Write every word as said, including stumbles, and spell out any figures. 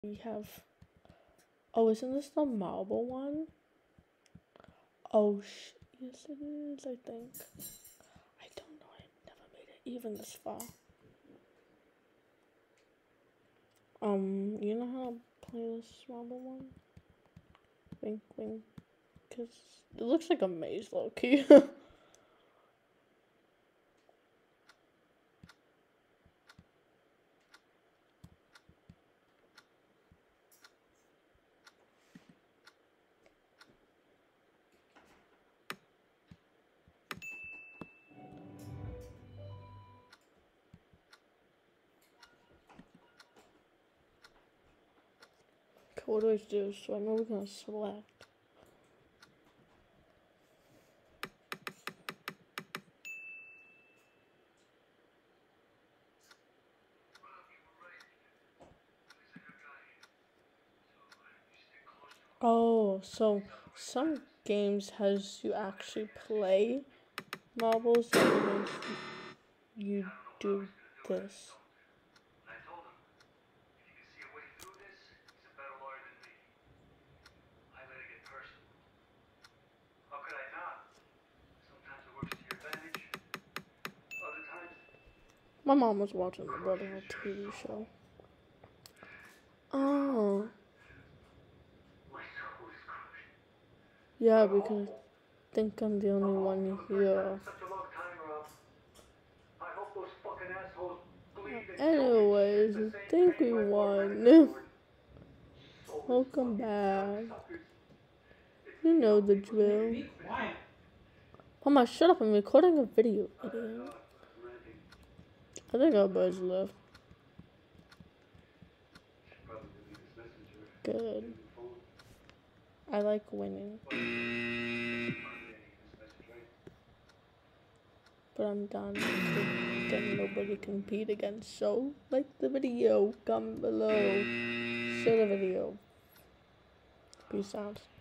We have, oh, isn't this the marble one? Oh, sh yes it is, I think. I don't know, I never made it even this far. Um, you know how to play this marble one? Wink, wink, cause it looks like a maze, low-key. What do I do? So I know we're gonna select. Oh, so some games has you actually play marbles and you do this. My mom was watching the Brotherhood T V show. Oh. Yeah, because I think I'm the only one here. Anyways, I think we won. Welcome back. You know the drill. Mama, shut up. I'm recording a video, idiot. I think our birds left. Good. I like winning. But I'm done. Then nobody can compete against. So, like the video. Comment below. Share the video. Peace out.